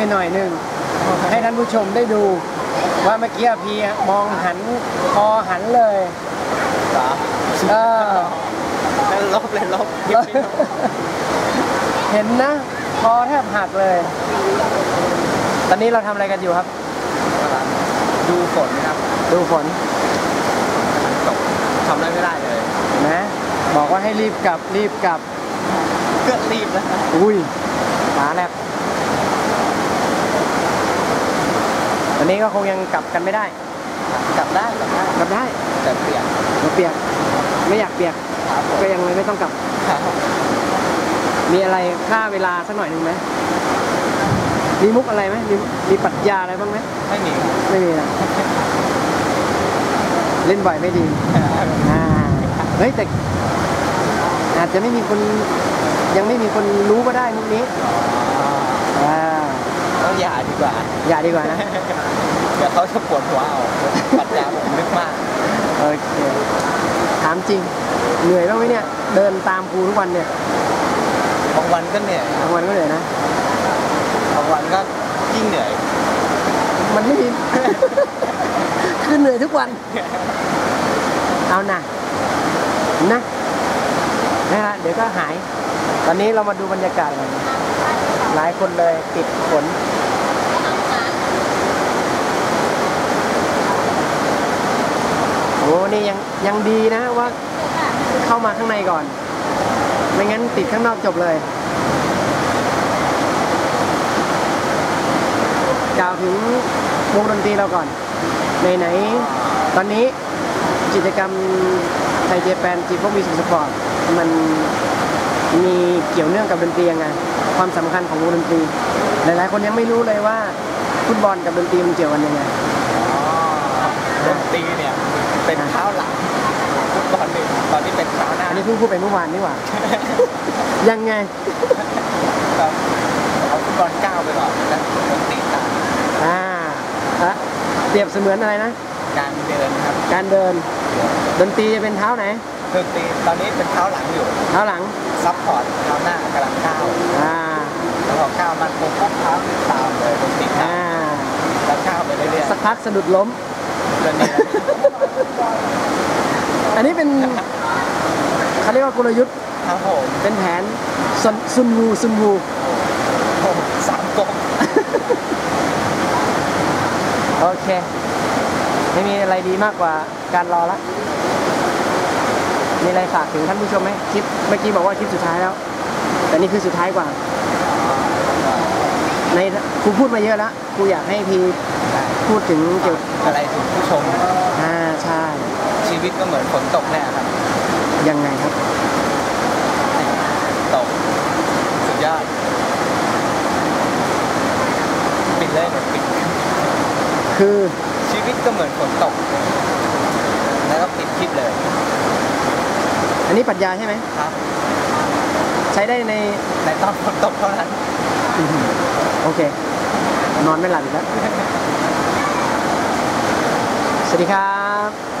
หน่อยหนึ่งให้ท่านผู้ชมได้ดูว่าเมื่อกี้พี่มองหันคอหันเลยเป็นลบเลยลบเห็นนะคอแทบหักเลยตอนนี้เราทำอะไรกันอยู่ครับดูฝนครับดูฝนตกทำอะไรไม่ได้เลยนะบอกว่าให้รีบกลับก็รีบแล้วอุ้ยขาแลบตอนนี้ก็คงยังกลับกันไม่ได้กลับได้แต่เปียกไม่อยากเปียกก็ยังไม่ต้องกลับมีอะไรค่าเวลาสักหน่อยหนึ่งไหมมีมุกอะไรไหมมีปรัชญาอะไรบ้างไหมไม่มีนะเล่นบ่อยไม่ดีเฮ้ยแต่อาจจะไม่มีคนยังไม่มีคนรู้ก็ได้มุกนี้ก็อย่าดีกว่านะเดี๋ยวเขาจะปวดหัวเอาปรัชญาผมนึกมากโอเคถามจริงเหนื่อยบ้างไหมเนี่ยเดินตามครูทุกวันเนี่ยบางวันก็เหนื่อยนะบางวันก็ยิ่งเหนื่อยมันไม่มีคือเหนื่อยทุกวันเอานะเดี๋ยวก็หายตอนนี้เรามาดูบรรยากาศกันหลายคนเลยติดฝนโอ้นี่ยังดีนะว่าเข้ามาข้างในก่อนไม่งั้นติดข้างนอกจบเลยกล่าวถึงวงดนตรีเราก่อนไหนตอนนี้กิจกรรมไทยเจแปนจีโฟมิวสิกสปอร์ตมันมีเกี่ยวเนื่องกับดนตรียังไงความสำคัญของวงดนตรีหลายๆคนยังไม่รู้เลยว่าฟุตบอลกับดนตรีมันเกี่ยวกันยังไงดนตรีเนี่ยเป็นเท้าหลังฟุตบอลตอนนี้เป็นเท้าหน้าอันนี้เพิ่งพูดไปเมื่อวานนี่หว่ายังไงเอาฟุตบอลก้าวไปก่อนแล้วดนตรีตามเปรียบเสมือนอะไรนะการเดินครับการเดินดนตรีจะเป็นเท้าไหนดนตรีตอนนี้เป็นเท้าหลังอยู่เท้าหลังซับพอร์ตเท้าหน้ากำลังก้าวแล้วพอก้าวมันปุ๊บเท้าตามเลยดนตรีแล้วก้าวไปเรื่อยๆสักพักสะดุดล้มอันนี้เป็นเขาเรียกว่ากลยุทธ์ครับผมเป็นแผนซุนวูสามก๊กโอเคไม่มีอะไรดีมากกว่าการรอละมีอะไรฝากถึงท่านผู้ชมไหมคลิปเมื่อกี้บอกว่าคลิปสุดท้ายแล้วแต่นี่คือสุดท้ายกว่าในครูพูดมาเยอะแล้วครูอยากให้พี่พูดถึงเกี่ยวอะไรถึงผู้ชมใช่ชีวิตก็เหมือนฝนตกแน่ครับยังไงครับตกสุดยอดปิดเลยปิดคือชีวิตก็เหมือนฝนตกแล้วก็ปิดคลิปเลยอันนี้ปรัชญาใช่ไหมครับใช้ได้ในตอนฝนตกเท่านั้นโอเคนอนไม่หลับอีกแล้วสวัสดีครับ